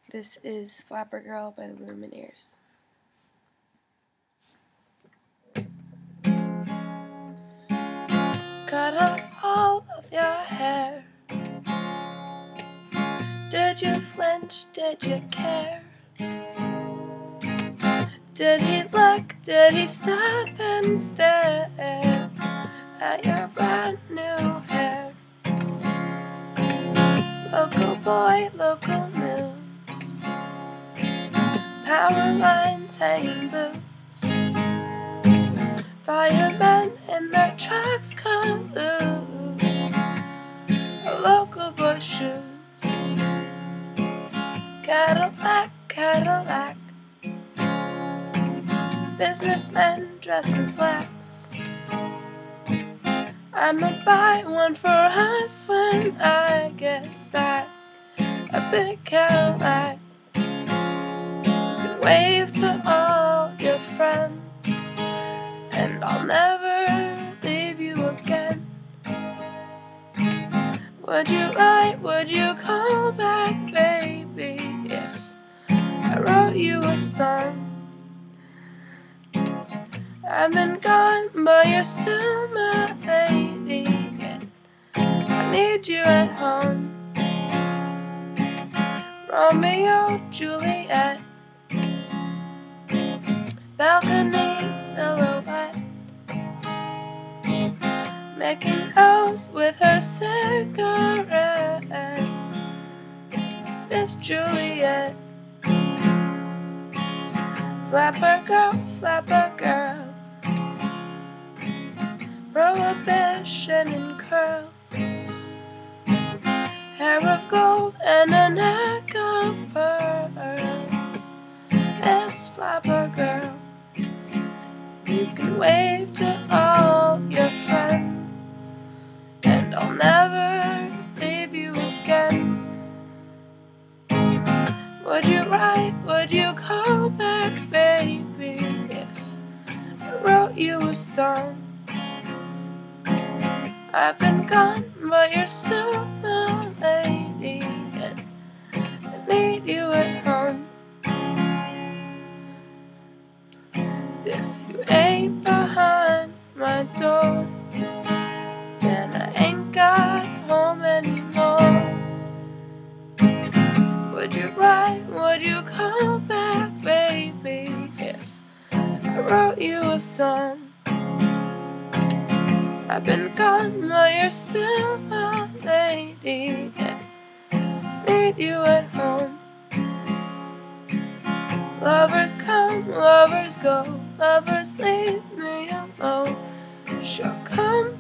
This is Flapper Girl by the Lumineers. Cut off all of your hair. Did you flinch? Did you care? Did he look? Did he stop and stare at your brand new hair? Local boy, local news. Power lines, hanging boots. Firemen in their trucks cut loose. A local boy shoes. Cadillac, Cadillac. Businessmen dressed in slacks. I'ma buy one for us when I get back. A big Cadillac. Wave to all your friends, and I'll never leave you again. Would you write, would you call back, baby, if I wrote you a song? I've been gone, but you're still my lady, and I need you at home. Romeo, Juliet, balcony silhouette, making O's with her cigarette. This Juliet, flapper girl, prohibition in curls, hair of gold and a neck of pearls. This flapper girl, you can wave to all your friends, and I'll never leave you again. Would you write, would you call back, baby, if I wrote you a song? I've been gone, but you're still my lady, and I need you at home. If you ain't behind my door, then I ain't got home anymore. Would you write, would you call back, baby, if I wrote you a song? I've been gone, but you're still my lady, and I need you at home. Lovers come, lovers go, lovers leave me alone. She'll come